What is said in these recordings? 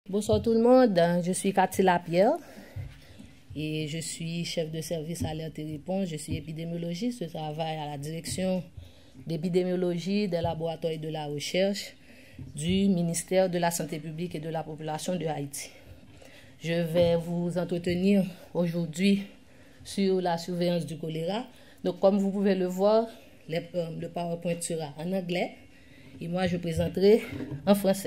Bonsoir tout le monde, je suis Cathy Lapierre et je suis chef de service alerte et réponse. Je suis épidémiologiste, je travaille à la direction d'épidémiologie des laboratoires et de la recherche du ministère de la Santé publique et de la population de Haïti. Je vais vous entretenir aujourd'hui sur la surveillance du choléra. Donc comme vous pouvez le voir, le PowerPoint sera en anglais et moi je présenterai en français.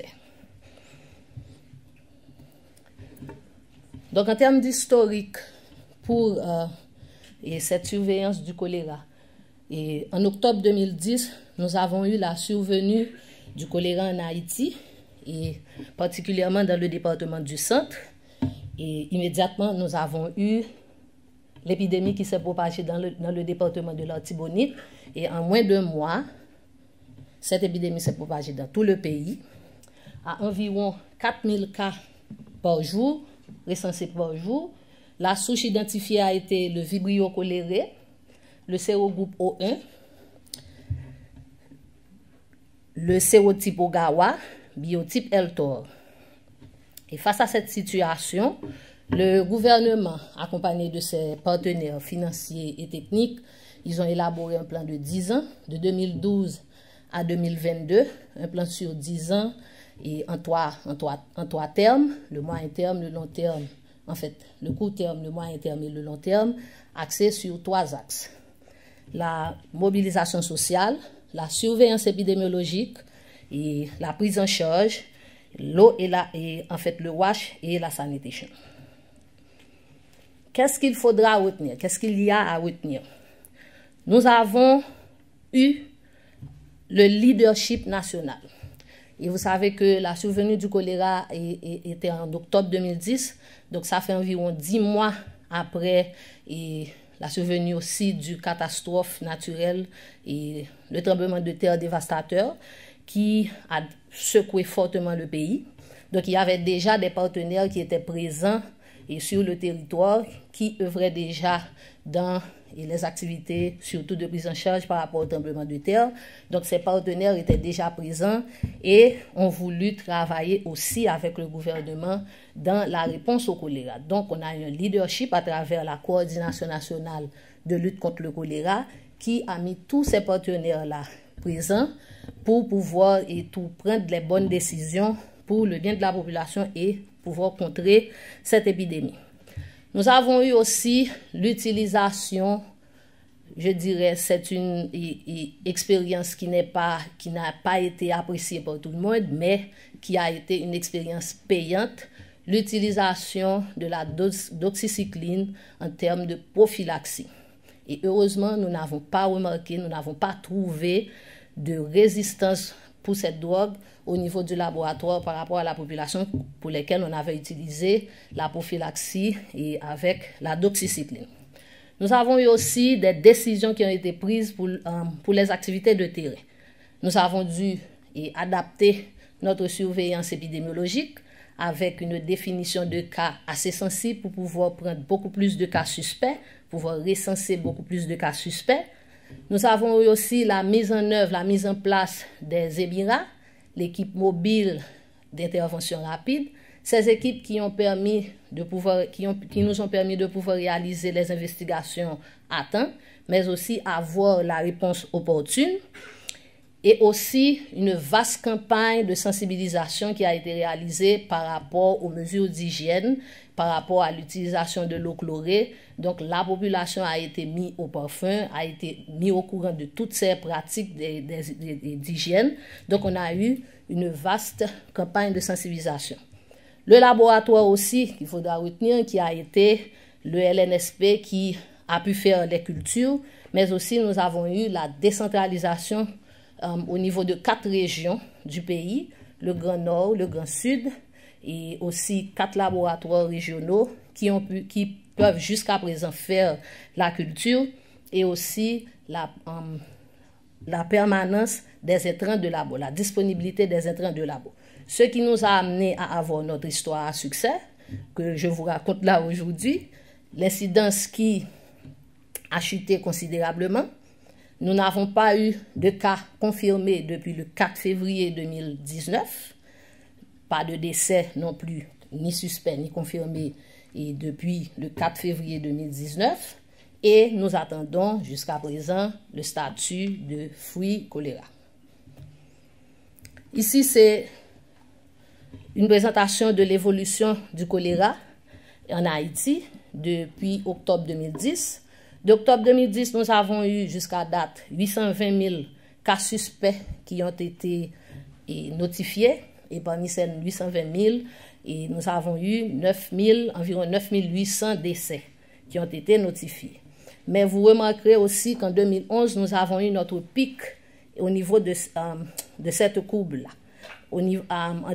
Donc, en termes d'historique pour cette surveillance du choléra, en octobre 2010, nous avons eu la survenue du choléra en Haïti, et particulièrement dans le département du Centre. Et immédiatement, nous avons eu l'épidémie qui s'est propagée dans le département de l'Artibonite. Et en moins d'un mois, cette épidémie s'est propagée dans tout le pays, à environ 4000 cas par jour, recensés par jour. La souche identifiée a été le Vibrio cholerae, le sérogroupe O1, le sérotype Ogawa, biotype Eltor. Et face à cette situation, le gouvernement, accompagné de ses partenaires financiers et techniques, ils ont élaboré un plan de 10 ans, de 2012 à 2022, un plan sur 10 ans, et en trois termes, le moyen terme, le long terme, en fait, le court terme, le moyen terme et le long terme, axé sur 3 axes. La mobilisation sociale, la surveillance épidémiologique et la prise en charge, l'eau et en fait le wash et la sanitation. Qu'est-ce qu'il faudra retenir? Qu'est-ce qu'il y a à retenir? Nous avons eu le leadership national. Et vous savez que la survenue du choléra était en octobre 2010, donc ça fait environ 10 mois après la survenue aussi du catastrophe naturelle et le tremblement de terre dévastateur qui a secoué fortement le pays. Donc il y avait déjà des partenaires qui étaient présents et sur le territoire qui œuvraient déjà dans les activités, surtout de prise en charge par rapport au tremblement de terre. Donc, ces partenaires étaient déjà présents et ont voulu travailler aussi avec le gouvernement dans la réponse au choléra. Donc, on a eu un leadership à travers la coordination nationale de lutte contre le choléra qui a mis tous ces partenaires-là présents pour pouvoir prendre les bonnes décisions pour le bien de la population et pouvoir contrer cette épidémie. Nous avons eu aussi l'utilisation, je dirais, c'est une expérience qui n'a pas été appréciée par tout le monde, mais qui a été une expérience payante, l'utilisation de la doxycycline en termes de prophylaxie. Et heureusement, nous n'avons pas remarqué, nous n'avons pas trouvé de résistance pour cette drogue au niveau du laboratoire par rapport à la population pour lesquelles on avait utilisé la prophylaxie et avec la doxycycline. Nous avons eu aussi des décisions qui ont été prises pour les activités de terrain. Nous avons dû adapter notre surveillance épidémiologique avec une définition de cas assez sensible pour pouvoir prendre beaucoup plus de cas suspects, pouvoir recenser beaucoup plus de cas suspects. Nous avons eu aussi la mise en œuvre, la mise en place des EBIRA, l'équipe mobile d'intervention rapide. Ces équipes qui nous ont permis de pouvoir réaliser les investigations à temps, mais aussi avoir la réponse opportune. Et aussi une vaste campagne de sensibilisation qui a été réalisée par rapport aux mesures d'hygiène, par rapport à l'utilisation de l'eau chlorée. Donc la population a été mise au parfum, a été mise au courant de toutes ces pratiques d'hygiène. Donc on a eu une vaste campagne de sensibilisation. Le laboratoire aussi, qu'il faudra retenir, qui a été le LNSP qui a pu faire les cultures, mais aussi nous avons eu la décentralisation au niveau de 4 régions du pays, le Grand Nord, le Grand Sud, et aussi 4 laboratoires régionaux qui peuvent jusqu'à présent faire la culture, et aussi la permanence des intrants de labo, la disponibilité des intrants de labo. Ce qui nous a amené à avoir notre histoire à succès, que je vous raconte là aujourd'hui, l'incidence qui a chuté considérablement. Nous n'avons pas eu de cas confirmés depuis le 4 février 2019. pas de décès non plus, ni suspect, ni confirmé, et depuis le 4 février 2019. Et nous attendons jusqu'à présent le statut de fruit choléra. Ici, c'est une présentation de l'évolution du choléra en Haïti depuis octobre 2010. D'octobre 2010, nous avons eu jusqu'à date 820 000 cas suspects qui ont été notifiés. Et parmi ces 820 000, nous avons eu environ 9 800 décès qui ont été notifiés. Mais vous remarquerez aussi qu'en 2011, nous avons eu notre pic au niveau de cette courbe-là. En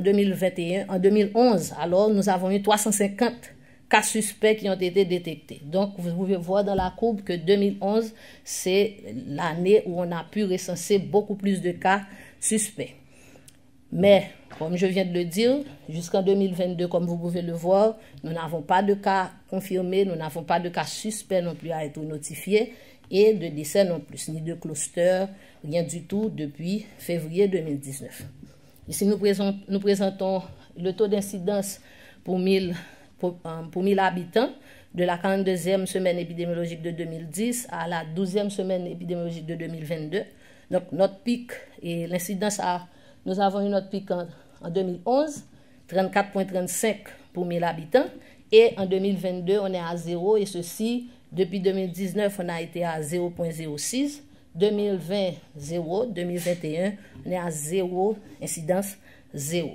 2011, alors, nous avons eu 350 cas suspects qui ont été détectés. Donc, vous pouvez voir dans la courbe que 2011, c'est l'année où on a pu recenser beaucoup plus de cas suspects. Mais, comme je viens de le dire, jusqu'en 2022, comme vous pouvez le voir, nous n'avons pas de cas confirmés, nous n'avons pas de cas suspects non plus à être notifiés, et de décès non plus, ni de cluster, rien du tout depuis février 2019. Ici, nous présentons le taux d'incidence pour 1000 habitants de la 42e semaine épidémiologique de 2010 à la 12e semaine épidémiologique de 2022. Donc, notre pic et l'incidence nous avons eu notre pic en 2011, 34,35 pour 1000 habitants. Et en 2022, on est à 0. Et ceci, depuis 2019, on a été à 0,06. 2020, 0. 2021, on est à 0, incidence 0.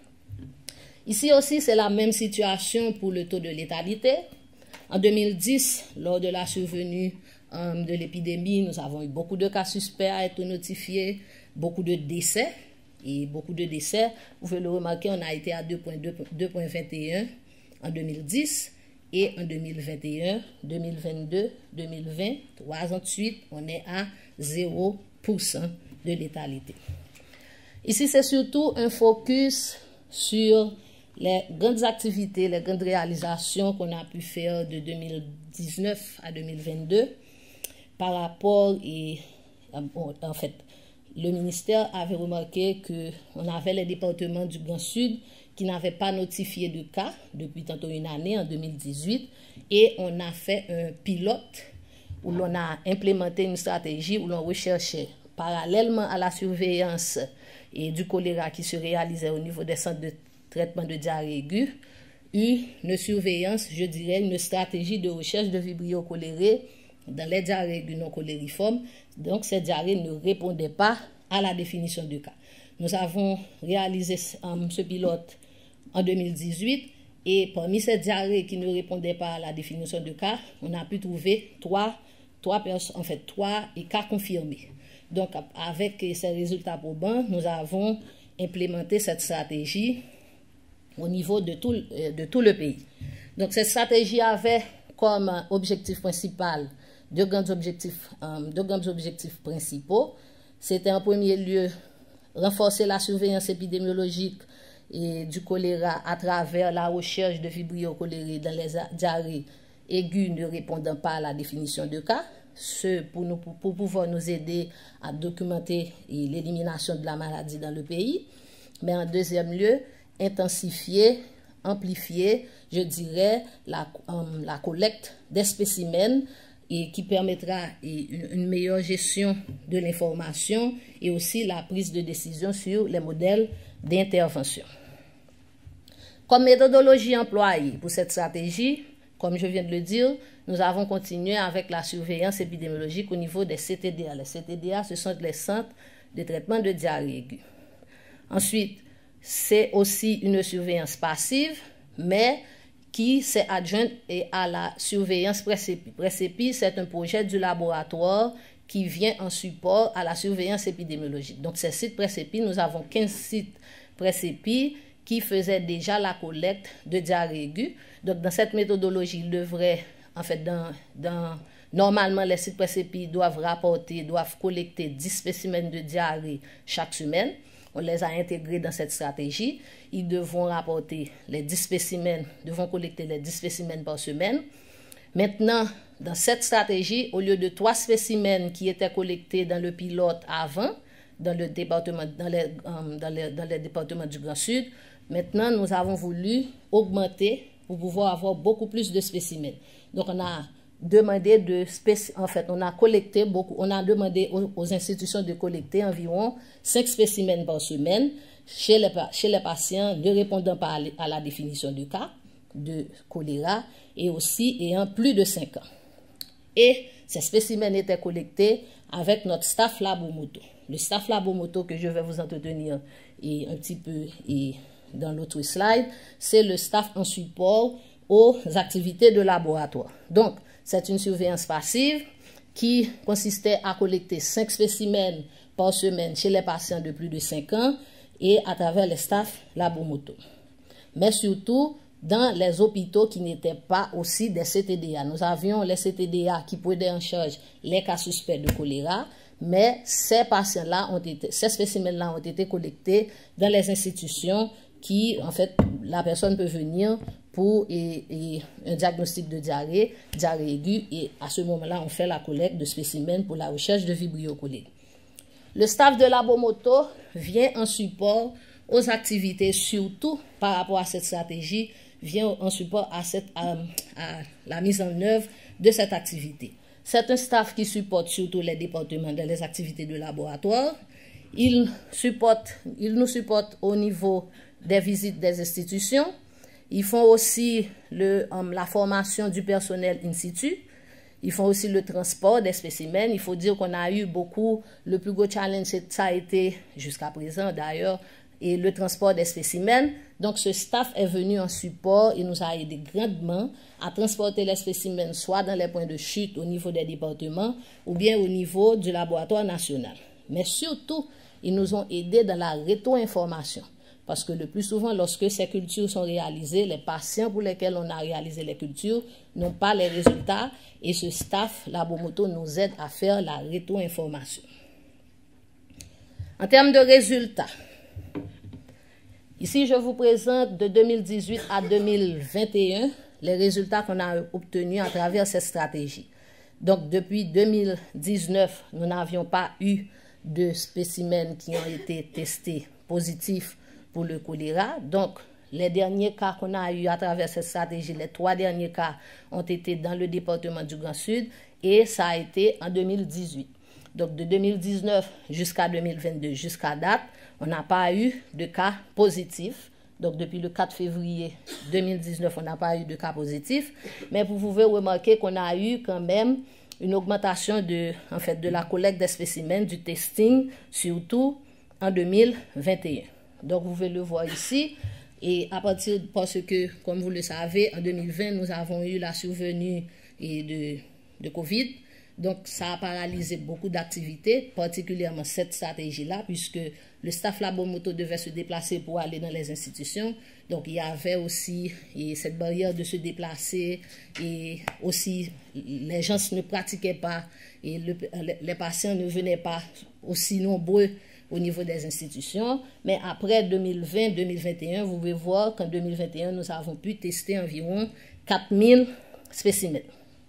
Ici aussi, c'est la même situation pour le taux de létalité. En 2010, lors de la survenue de l'épidémie, nous avons eu beaucoup de cas suspects à être notifiés, beaucoup de décès. Et beaucoup de décès, vous pouvez le remarquer, on a été à 2,21 en 2010 et en 2021, 2022, 2020, 3 ans de suite, on est à 0% de létalité. Ici, c'est surtout un focus sur les grandes activités, les grandes réalisations qu'on a pu faire de 2019 à 2022 par rapport en fait, le ministère avait remarqué qu'on avait les départements du Grand Sud qui n'avaient pas notifié de cas depuis tantôt une année, en 2018, et on a fait un pilote où l'on a implémenté une stratégie où l'on recherchait, parallèlement à la surveillance du choléra qui se réalisait au niveau des centres de traitement de diarrhée aiguë, une surveillance, je dirais, une stratégie de recherche de vibrio cholérés dans les diarrhées aiguës non cholériformes. Donc, ces diarrhées ne répondaient pas à la définition de cas. Nous avons réalisé ce pilote en 2018 et parmi ces diarrhées qui ne répondaient pas à la définition de cas, on a pu trouver trois cas confirmés. Donc, avec ces résultats probants, nous avons implémenté cette stratégie au niveau de tout le pays. Donc, cette stratégie avait comme objectif principal deux grands objectifs principaux. C'était en premier lieu renforcer la surveillance épidémiologique du choléra à travers la recherche de vibrio cholérés dans les diarrhées aiguës ne répondant pas à la définition de cas, pour pouvoir nous aider à documenter l'élimination de la maladie dans le pays. Mais en deuxième lieu, intensifier, amplifier, je dirais, la collecte des spécimens et qui permettra une meilleure gestion de l'information et aussi la prise de décision sur les modèles d'intervention. Comme méthodologie employée pour cette stratégie, comme je viens de le dire, nous avons continué avec la surveillance épidémiologique au niveau des CTDA. Les CTDA, ce sont les centres de traitement de diarrhée aiguë. Ensuite, c'est aussi une surveillance passive, mais qui s'est adjointe à la surveillance PRECEPI. PRECEPI, c'est un projet du laboratoire qui vient en support à la surveillance épidémiologique. Donc, ces sites PRECEPI, nous avons 15 sites PRECEPI qui faisaient déjà la collecte de diarrhée aiguë. Donc, dans cette méthodologie, il devrait, en fait, normalement, les sites PRECEPI doivent collecter 10 spécimens de diarrhée chaque semaine. On les a intégrés dans cette stratégie. Ils devront rapporter les 10 spécimens, devront collecter les 10 spécimens par semaine. Maintenant, dans cette stratégie, au lieu de 3 spécimens qui étaient collectés dans le pilote avant, dans les départements du Grand Sud, Maintenant, nous avons voulu augmenter pour pouvoir avoir beaucoup plus de spécimens. Donc, on a demandé on a collecté beaucoup, on a demandé aux institutions de collecter environ 5 spécimens par semaine chez les patients ne répondant pas à la définition du cas de choléra et aussi ayant plus de 5 ans. Et ces spécimens étaient collectés avec notre staff Labomoto. Le staff Labomoto que je vais vous entretenir un petit peu dans l'autre slide, c'est le staff en support aux activités de laboratoire. Donc, c'est une surveillance passive qui consistait à collecter 5 spécimens par semaine chez les patients de plus de 5 ans et à travers les staffs Labomoto. Mais surtout, dans les hôpitaux qui n'étaient pas aussi des CTDA. Nous avions les CTDA qui prenaient en charge les cas suspects de choléra, mais ces spécimens-là ont été collectés dans les institutions qui, en fait, la personne peut venir pour un diagnostic de diarrhée aiguë, et à ce moment-là, on fait la collecte de spécimens pour la recherche de Vibrio cholerae. Le staff de Labomoto vient en support aux activités, surtout par rapport à cette stratégie, vient en support à la mise en œuvre de cette activité. C'est un staff qui supporte surtout les départements dans les activités de laboratoire. Il nous supporte au niveau des visites des institutions. Ils font aussi la formation du personnel in situ. Ils font aussi le transport des spécimens. Il faut dire qu'on a eu le plus gros challenge, ça a été, jusqu'à présent d'ailleurs, et le transport des spécimens. Donc, ce staff est venu en support et nous a aidé grandement à transporter les spécimens soit dans les points de chute au niveau des départements ou bien au niveau du laboratoire national. Mais surtout, ils nous ont aidés dans la rétro-information. Parce que le plus souvent, lorsque ces cultures sont réalisées, les patients pour lesquels on a réalisé les cultures n'ont pas les résultats et ce staff Labomoto nous aide à faire la rétro-information. En termes de résultats, ici, je vous présente de 2018 à 2021 les résultats qu'on a obtenus à travers cette stratégie. Donc, depuis 2019, nous n'avions pas eu de spécimens qui ont été testés positifs pour le choléra. Donc, les derniers cas qu'on a eu à travers cette stratégie, les 3 derniers cas ont été dans le département du Grand Sud et ça a été en 2018. Donc, de 2019 jusqu'à 2022, jusqu'à date, on n'a pas eu de cas positifs. Donc, depuis le 4 février 2019, on n'a pas eu de cas positifs. Mais vous pouvez remarquer qu'on a eu quand même une augmentation de la collecte des spécimens, du testing, surtout en 2021. Donc, vous pouvez le voir ici. Et à partir, parce que, comme vous le savez, en 2020, nous avons eu la survenue de COVID. Donc, ça a paralysé beaucoup d'activités, particulièrement cette stratégie-là, puisque le staff Labomoto devait se déplacer pour aller dans les institutions. Donc, il y avait aussi cette barrière de se déplacer et aussi les gens ne pratiquaient pas et les patients ne venaient pas aussi nombreux au niveau des institutions. Mais après 2020-2021, vous pouvez voir qu'en 2021, nous avons pu tester environ 4000 spécimens.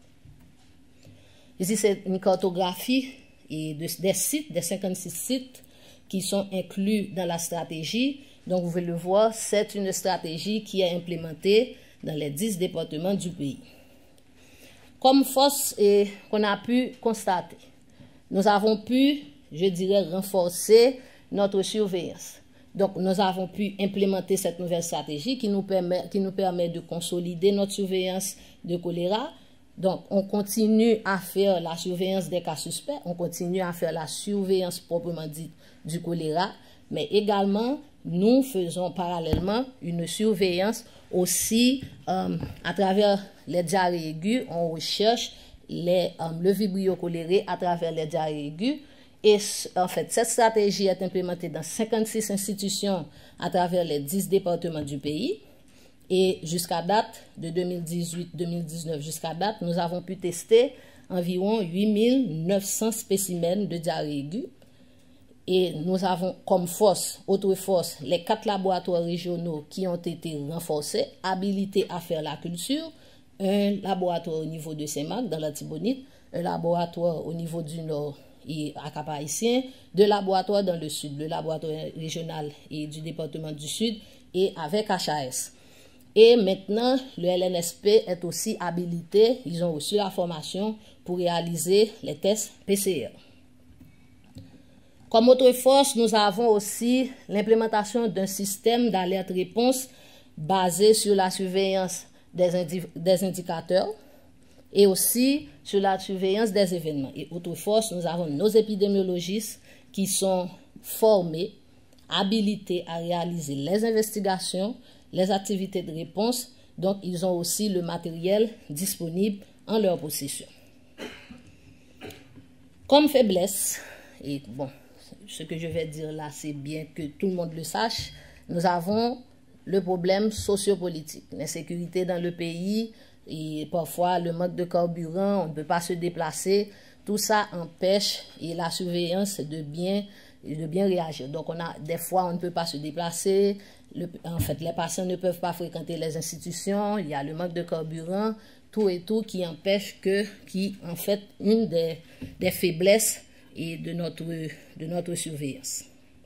Ici, c'est une cartographie des sites, des 56 sites qui sont inclus dans la stratégie. Donc, vous pouvez le voir, c'est une stratégie qui est implémentée dans les 10 départements du pays. Comme force qu'on a pu constater, nous avons pu, je dirais, renforcer notre surveillance. Donc, nous avons pu implémenter cette nouvelle stratégie qui nous permet de consolider notre surveillance de choléra. Donc, on continue à faire la surveillance des cas suspects, on continue à faire la surveillance proprement dite du choléra, mais également, nous faisons parallèlement une surveillance aussi à travers les diarrhées aiguës. On recherche le Vibrio cholerae à travers les diarrhées aiguës. Et en fait, cette stratégie est implémentée dans 56 institutions à travers les 10 départements du pays. Et jusqu'à date, de 2018-2019 jusqu'à date, nous avons pu tester environ 8900 spécimens de diarrhée aiguë. Et nous avons comme autre force, les 4 laboratoires régionaux qui ont été renforcés, habilités à faire la culture. Un laboratoire au niveau de Saint-Marc, dans la Tibonite, un laboratoire au niveau du Nord et à Cap-Haïtien, 2 laboratoires dans le Sud, le laboratoire régional et du département du Sud et avec HAS. Et maintenant, le LNSP est aussi habilité, ils ont reçu la formation pour réaliser les tests PCR. Comme autre force, nous avons aussi l'implémentation d'un système d'alerte-réponse basé sur la surveillance des indicateurs et aussi sur la surveillance des événements. Et autre force, nous avons nos épidémiologistes qui sont formés, habilités à réaliser les investigations, les activités de réponse. Donc, ils ont aussi le matériel disponible en leur possession. Comme faiblesse, et bon, ce que je vais dire là, c'est bien que tout le monde le sache, nous avons le problème sociopolitique, l'insécurité dans le pays et parfois le manque de carburant, on ne peut pas se déplacer. Tout ça empêche et la surveillance de bien réagir. Donc, des fois, on ne peut pas se déplacer. En fait, les patients ne peuvent pas fréquenter les institutions. Il y a le manque de carburant, tout et tout qui empêche qui en fait une des faiblesses et de notre surveillance.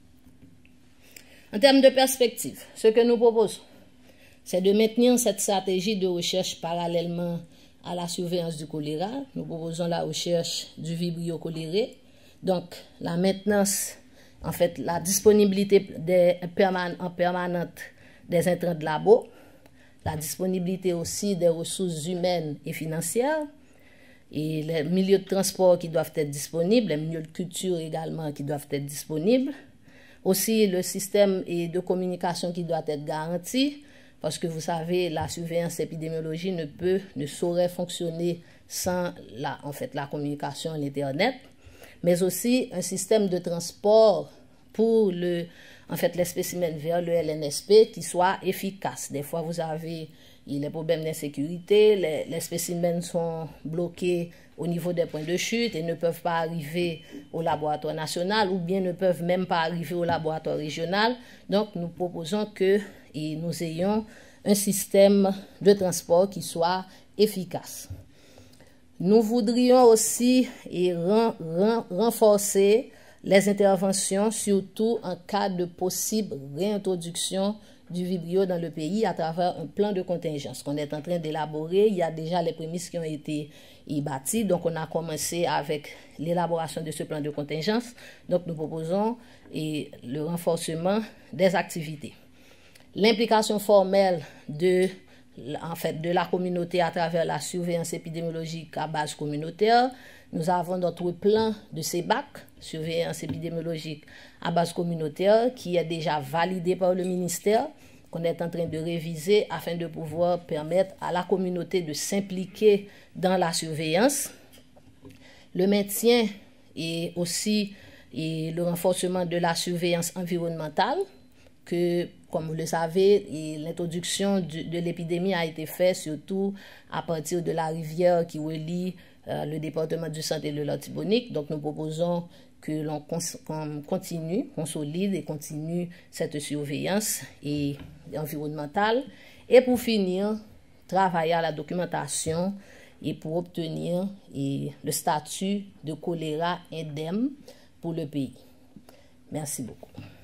En termes de perspective, ce que nous proposons, c'est de maintenir cette stratégie de recherche parallèlement à la surveillance du choléra. Nous proposons la recherche du vibrio choléré. Donc, la maintenance, en fait, la disponibilité en permanente des intrants de labo, la disponibilité aussi des ressources humaines et financières, et les milieux de transport qui doivent être disponibles, les milieux de culture également qui doivent être disponibles, aussi le système de communication qui doit être garanti, parce que vous savez, la surveillance épidémiologique ne saurait fonctionner sans la communication, l'Internet, mais aussi un système de transport pour les spécimens vers le LNSP qui soit efficace. Des fois, vous avez les problèmes d'insécurité, les spécimens sont bloqués au niveau des points de chute et ne peuvent pas arriver au laboratoire national ou bien ne peuvent même pas arriver au laboratoire régional. Donc, nous proposons que nous ayons un système de transport qui soit efficace. Nous voudrions aussi renforcer les interventions, surtout en cas de possible réintroduction du vibrio dans le pays à travers un plan de contingence qu'on est en train d'élaborer. Il y a déjà les prémices qui ont été bâties, donc on a commencé avec l'élaboration de ce plan de contingence. Donc nous proposons le renforcement des activités. L'implication formelle de la communauté à travers la surveillance épidémiologique à base communautaire. Nous avons notre plan de CEBAC, surveillance épidémiologique à base communautaire, qui est déjà validé par le ministère, qu'on est en train de réviser afin de pouvoir permettre à la communauté de s'impliquer dans la surveillance. Le maintien et aussi le renforcement de la surveillance environnementale, que, comme vous le savez, l'introduction de l'épidémie a été faite surtout à partir de la rivière qui relie le département du Centre et le Latibonique. Donc, nous proposons que l'on consolide et continue cette surveillance environnementale. Et pour finir, travailler à la documentation et pour obtenir le statut de choléra indemne pour le pays. Merci beaucoup.